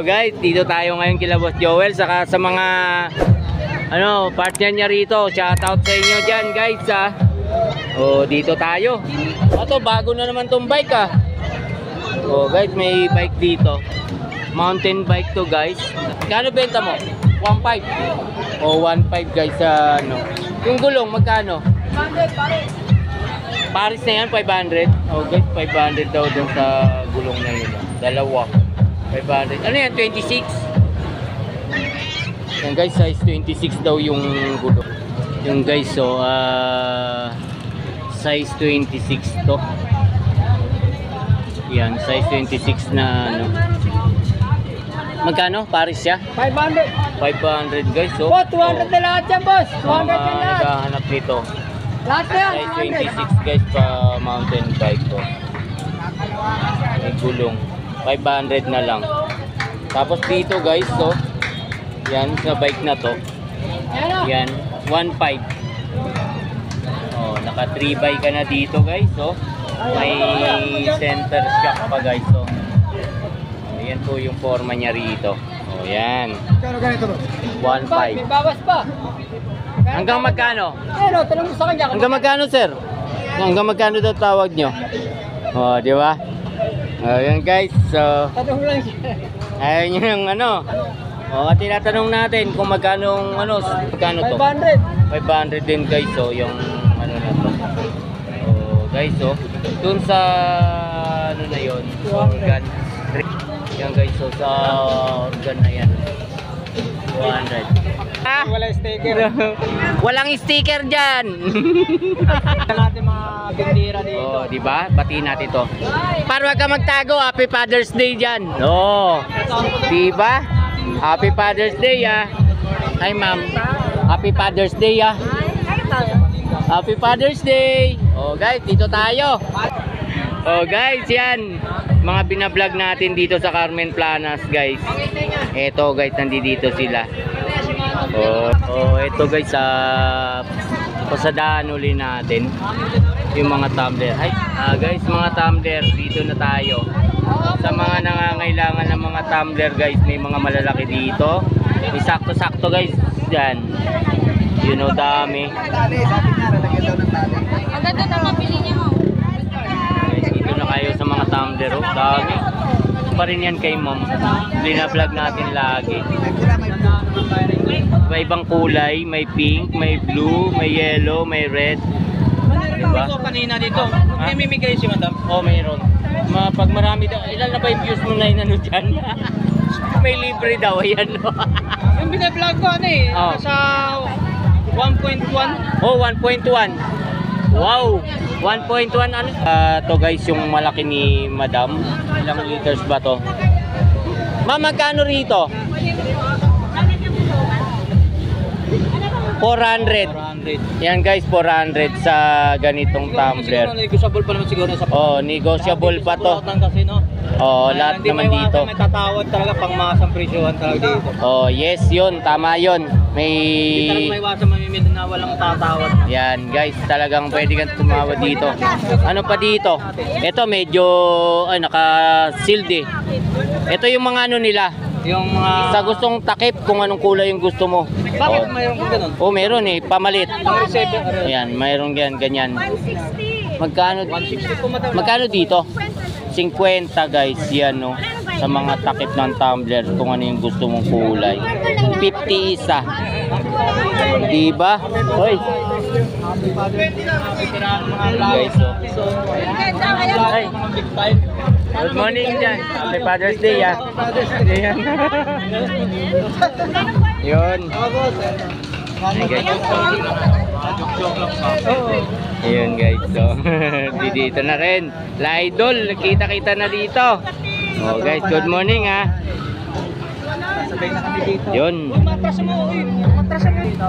guys, dito tayo ngayon kila Boss Joel saka sa mga partner niya rito. Shoutout sa inyo dyan guys ha. Dito tayo. Ito bago na naman tong bike ha. Guys, may bike dito. Mountain bike to guys. Kano benta mo? 1.5. 1.5 guys sa Yung gulong magkano? 100 Paris na yan, 500. Guys, 500 daw dun sa gulong na yun. Dalawa. 500. Ano yan? 26? Yan guys, size 26 daw yung gulong. Yung guys, size 26 to. Yan, size 26 na Magkano? Paris siya? 500. 500 guys, 200 na lahat yan, boss. 200 na lahat. Naghahanap nito. Lahat na yan, Size 26 guys pa mountain bike ko. May gulong. 500 na lang. Tapos dito guys, yan sa bike na to. Yan, 1.5. Naka 3x ka na dito guys, May center shock pa guys, Yan po yung forma niya rito. Yan. Kano ganito, boss? 1.5. May bawas pa. Hanggang magkano? Tanong mo sa kanya. Hanggang magkano, sir? Hanggang magkano daw tawag nyo? Di ba? Yan guys. Tanong lang siya. Ayaw nyo ng tinatanong natin kung magkano to? 500. 500 din guys, yung na to. Guys, dun sa na yun, organ. Yan guys, sa organ na yan. 200. Wala sticker. Walang sticker dyan. Natin mga bindira dito. Di ba? Batiin natin to. Para wag ka magtago, Happy Father's Day dyan. Di ba? Happy Father's Day Hi ma'am. Happy Father's Day Happy Father's Day. Guys, dito tayo. Guys, yan. Mga binablog natin dito sa Carmen Planas, guys. Eto guys, nandito sila. Ito guys, pasadaan uli natin yung mga tumbler. Guys, mga tumbler, dito na tayo. Sa mga nangangailangan ng mga tumbler guys, may mga malalaki dito. May sakto-sakto guys, dyan. Dami. Ang ganda na mabili niya mo. Guys, dito na kayo sa mga tumbler. Dami. Pa rin yan kay ma'am. Binablog natin lagi. May ibang kulay, may pink, may blue, may yellow, may red. Diba? Kanina dito. May mimigay si madam. Mayroon. Pag marami daw, ilan na ba yung views mo na dyan? May libre daw, ayan. Yung binablog ko nasa 1.1. 1.1. Wow! 1.1 to guys, yung malaki ni madam. Ilang liters ba to? Ma'am, magkano rito? 400. Yan guys, 400 sa ganitong tumbler. Negotiable pa naman siguro sa negotiable pa to. Kasi lahat naman dito. May tatawad talaga pang masang presyohan talaga dito. Yes, yun, tama yun. Hindi talaga may iwasan mamimili na walang tatawad. Yan guys, talagang pwede kang tumawad dito. Ano pa dito? Ito medyo naka-sealed Ito yung mga nila. Yung mga sa gustong takip kung anong kulay yung gusto mo. Bakit mayroon ko ganun? Meron pamalit. Receiver. Ayan, mayroon ganyan. 160. Magkano? 160 Magkano dito? 50 guys, yan sa mga takip ng tumbler kung ano yung gusto mong kulay. 50 isa. Diba? Hoy. Guys, Hi. Good morning dyan. Happy Father's Day Yun. Ayun guys, dito na rin. La Idol, nakita-kita na dito. Guys, good morning Sabay na kami dito. Yun. Matras mo dito.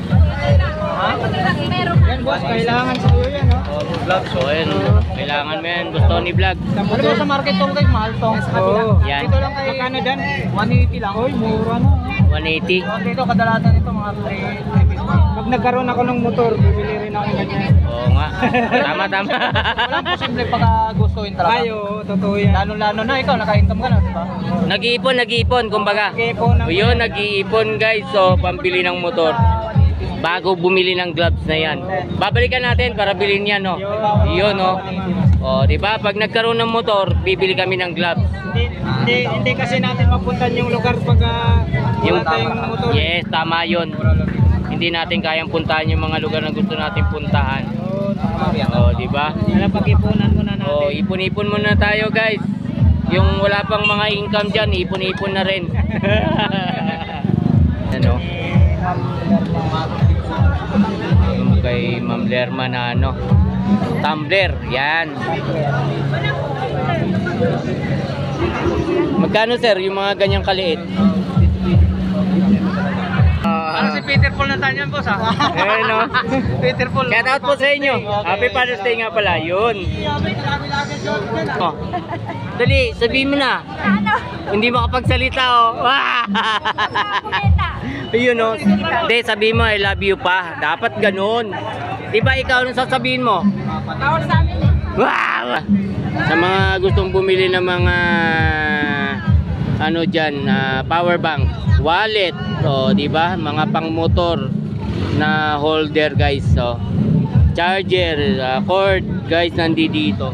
Yan boss, kailangan sa iyo yan Vlog. Kailangan mo yan. Gusto ni vlog. Ano sa market tong guys, mahal tong. Yan. Dito lang kay magkano dyan? 180 lang. Oy, mura na. 180. Dito kadalasan ito mga mga 3. Pag nagkaroon ako ng motor, bibili rin ako ng ganyan. Oo nga. Tama, tama. Walang posible pagkagustuhin talaga. Ayo, totoo yan. Lalo-lalo na ikaw, naka-income ka na, di ba? Nag-iipon, kumbaga. Nag-iipon ng... O yun, nag-iipon guys. So, pambili ng motor. Bago bumili ng gloves na yan. Babalikan natin para bilhin yan, no? Yun, no? O, di ba? Pag nagkaroon ng motor, bibili kami ng gloves. Hindi kasi natin mapuntan yung lugar pag wala tayong motor. Yes, tama yun. Hindi natin kayang puntahan yung mga lugar na gusto natin puntahan. O, di ba? Kaya pag-ipunan muna natin. O, ipon-ipon muna tayo, guys. Yung wala pang mga income dyan, ipon-ipon na rin. Ano? Yung kay Ma'am Lerma na ano, tumbler, yan. Magkano sir yung mga ganyang kaliit? Ano si Peter Paul na tanyan, boss, ha? Eh, no? Peter Paul. Shout out po sa inyo. Happy Father's Day nga pala, yun. Oh. Dali, sabihin mo na. Ano? Hindi makapagsalita, oh. Kumeta. Ayun, oh. Hindi, sabihin mo, I love you pa. Dapat ganun. Di ba ikaw nung sasabihin mo? Bawal sa amin eh. Wow! Sa mga gustong bumili ng mga ano diyan, power bank, wallet, so di ba? Mga pang-motor na holder, guys. So, charger, cord, guys, nandito.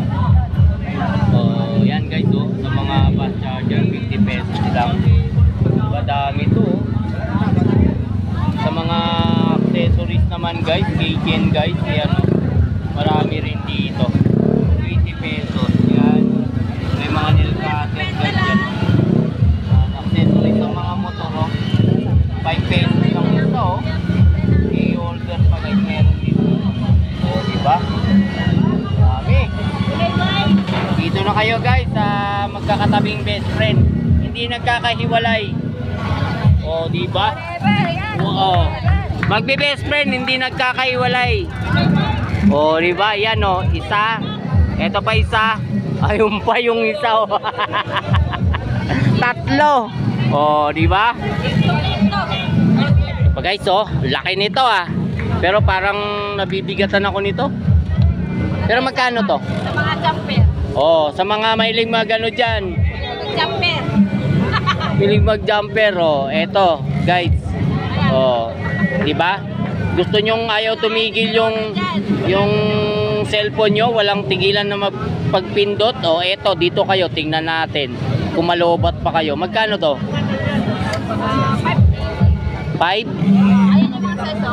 So, yan guys, oh, sa mga fast charger, 50 pesos lang. Diba, dami to. Oh. Sa mga accessories naman, guys, keychain, guys, yan, oh. Marami rin dito. 20 pesos. Yan. May mga nail cutter, guys, yan. Accessories ng mga motor, oh. 5 pesos lang ito, oh. Key-holder pa, guys, meron dito. Oh, diba? Marami. Dito na kayo, guys, sa magkakatabing best friend. Hindi nagkakahiwalay. Oh, diba? Oo. Magbe-best friend, hindi nagkakahiwalay. Oh, di ba? Yan, oh, isa. Ito pa isa. Ayun pa yung isa, oh. Tatlo. Oh, di ba? Pa guys, oh, laki nito, ah. Pero parang nabibigatan ako nito. Pero magkano to? Sa mga jumper. Oh, sa mga mailing magano diyan. Jumper. Piling mag-jumper, oh. Eto, guys. Oh, di ba? Gusto nyong ayaw tumigil yung cellphone nyo, walang tigilan na magpagpindot. O eto, dito kayo, tingnan natin kung malobat pa kayo. Magkano to? 5? Ayun yung mga seso.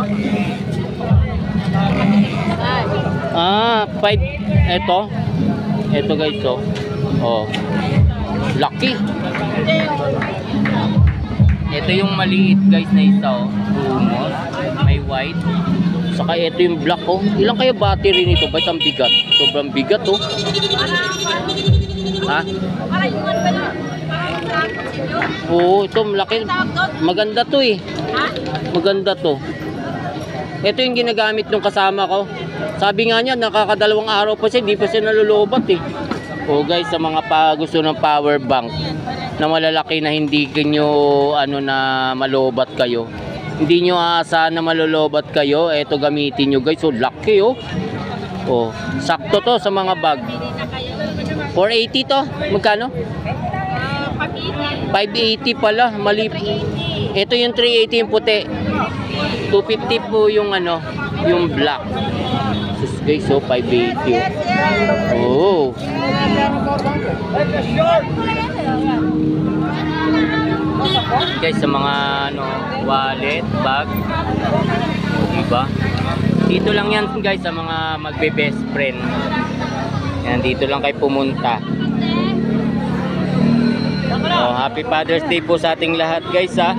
Ah, 5. Eto guys, oh. Oh. Lucky. Ito yung maliit, guys, na isa, oh. Rumor. May white. Saka ito yung black, oh. Ilang kaya battery nito? Ba't ang bigat? Sobrang bigat, oh. Ha? Para yung ano ba na? Oo, ito malaki. Maganda to, eh. Ha? Maganda to. Ito yung ginagamit ng kasama ko. Sabi nga niya, nakakadalawang araw pa siya, di pa siya nalulubat, eh. Oh, guys, sa mga gusto ng power bank na malalaki na hindi nyo na malobat kayo, hindi nyo aasahan na malolobat kayo, eto gamitin nyo, guys. So laki, oh. Oh, sakto to sa mga bag. 480 to. Magkano? 580 pala, mali. Ito yung 380 yung puti. 250 po yung yung black. Sus, guys, so 580. Oh. Guys, sa mga wallet, bag, diba? Dito lang yan, guys, sa mga magbe-best friend. Yan, dito lang kayo pumunta. Oh, happy Father's Day po sa ating lahat, guys, ha.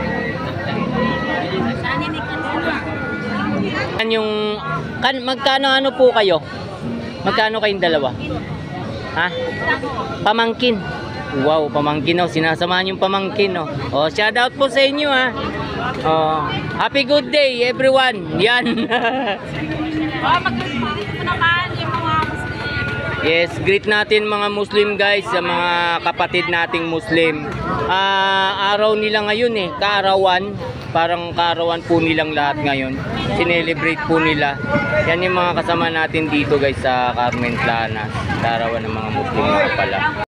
Yung magkano po kayo? Magkano kayong dalawa? Ha? Pamangkin. Wow, pamangkin, oh. Sinasamahan yung pamangkin, oh. Oh, shout out po sa inyo, ha. Oh, happy good day everyone. Yan. Magkakaroon mo naman yung mga Muslim. Yes, greet natin mga Muslim guys, sa mga kapatid nating Muslim. Araw nila ngayon eh, kaarawan. Parang kaarawan po nilang lahat ngayon. Sinelebrate po nila. Yan yung mga kasama natin dito guys sa Carmen Planas. Kaarawan ng mga Muslim nga pala.